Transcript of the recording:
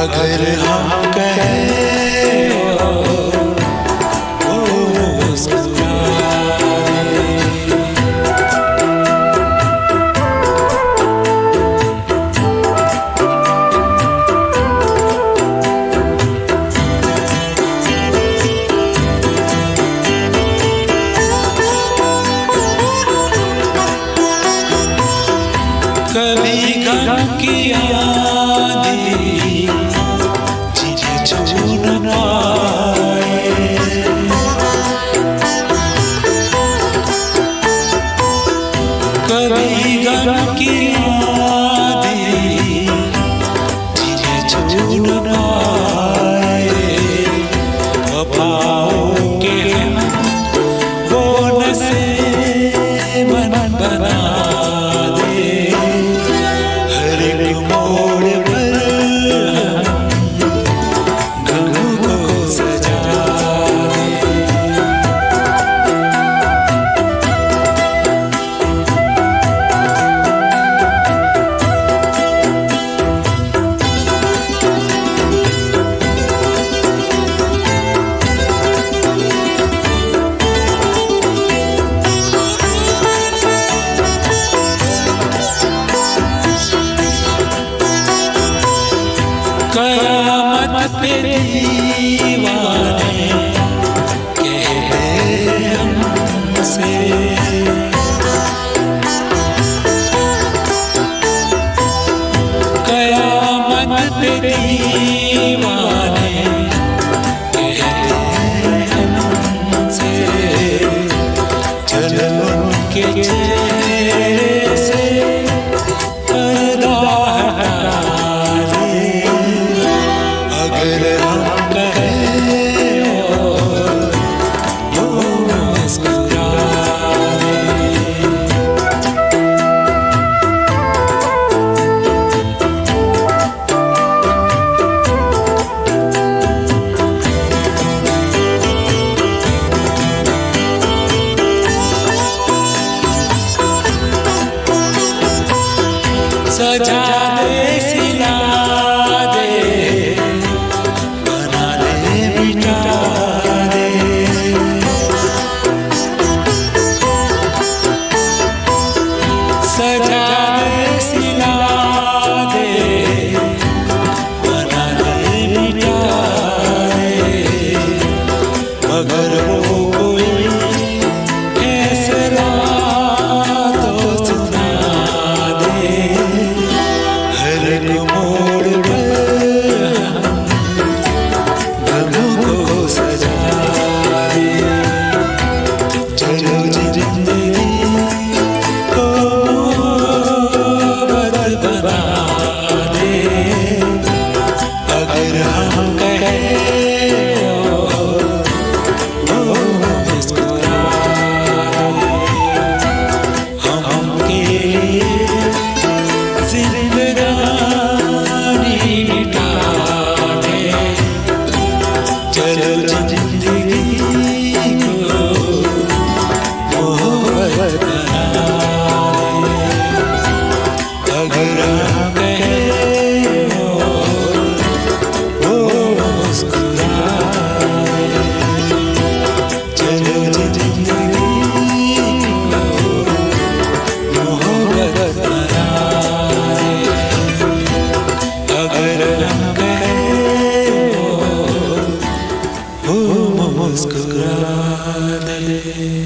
अगर हम कहें वो मुस्कुरा दे। कभी गम की आंधी जिन्हें छू न पाए, कभी गम की आंधी जिन्हें छू न पाए, वफाओं के वो नसीब बना दे। हर एक मोड़ पर गमों को सजा दे। कयामत पे दीवाने कहते हमसे, कयामत पे दीवाने कहते हमसे, चलो उनके चेहरे से पर्दा हटा दे। अगर हम कहें वो मुस्कुरा दे। सजा दे, सिला दे, बना दे, मिटा दे। सजा दे, सिला दे, बना दे, मिटा दे। मगर वो कोई फैसला तो सुना दे। हर एक मोड़ पर गमों को सजा दे। चलो जिंदगी को मोहब्बत बना दे। अगर हम कहें वो मुस्कुरा दे। हमके जिंदगानी मिटा दे। चलो जिंदगी को मोहब्बत बना दे। अगर हम कहें वो मुस्कुरा दे। चलो जिंदगी को मोहब्बत बना दे। अगर हम कहें वो मुस्कुरा दे।